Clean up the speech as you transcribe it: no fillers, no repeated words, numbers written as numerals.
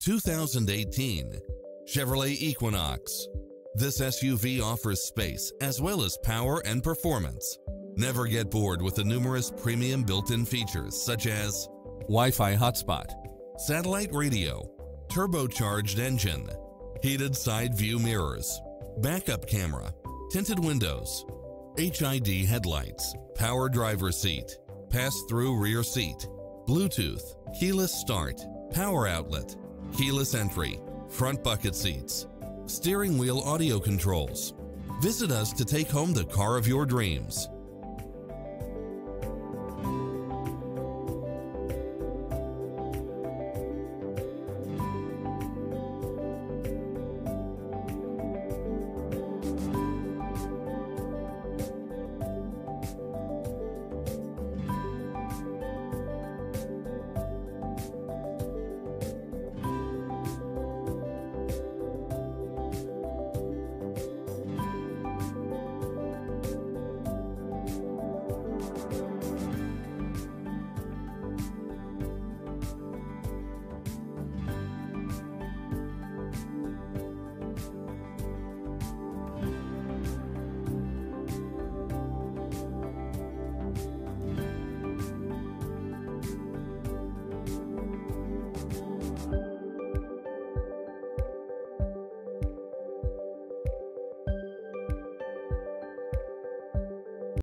2018 Chevrolet Equinox. This SUV offers space as well as power and performance. Never get bored with the numerous premium built-in features such as Wi-Fi hotspot, satellite radio, turbocharged engine, heated side view mirrors, backup camera, tinted windows, HID headlights, power driver seat, pass-through rear seat, Bluetooth, keyless start, power outlet, keyless entry, front bucket seats, steering wheel audio controls. Visit us to take home the car of your dreams.